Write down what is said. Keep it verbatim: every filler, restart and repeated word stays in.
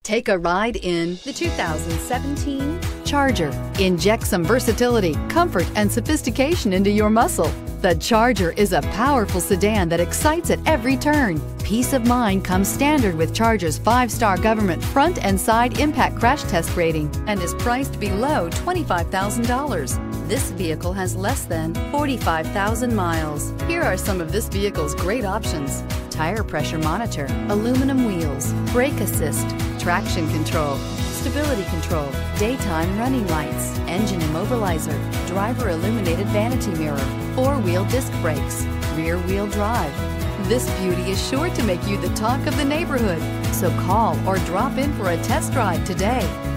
Take a ride in the two thousand seventeen Charger. Inject some versatility, comfort, and sophistication into your muscle. The Charger is a powerful sedan that excites at every turn. Peace of mind comes standard with Charger's five-star government front and side impact crash test rating and is priced below twenty-five thousand dollars. This vehicle has less than forty-five thousand miles. Here are some of this vehicle's great options: tire pressure monitor, aluminum wheels, brake assist, traction control, stability control, daytime running lights, engine immobilizer, driver illuminated vanity mirror, four-wheel disc brakes, rear wheel drive. This beauty is sure to make you the talk of the neighborhood. So call or drop in for a test drive today.